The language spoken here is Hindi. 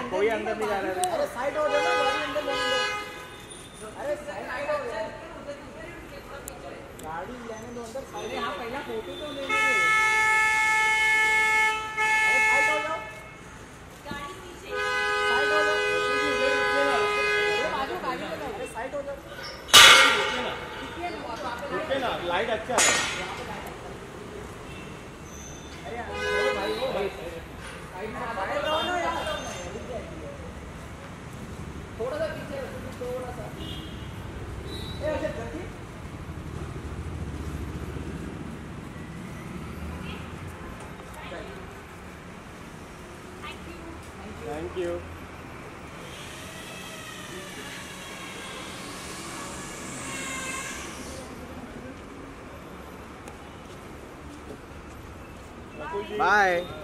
कोई अंदर नहीं जा रहा है। अरे साइड हो जाओ ना, गाड़ी अंदर लेने दो। अरे साइड हो जाओ, गाड़ी लेने दो अंदर। अरे हाँ पहला फोटो तो लेने दो। अरे साइड हो जाओ, गाड़ी पीछे साइड हो जाओ। अरे बाजू गाड़ी में, अरे साइड हो जाओ। रुके ना, लाइट अच्छा है। अरे भाई वो भाई साइड में साइड रहो ना यार, थोड़ा सा पीछे रखो, थोड़ा सा। ए अच्छा गति। Thank you. Bye.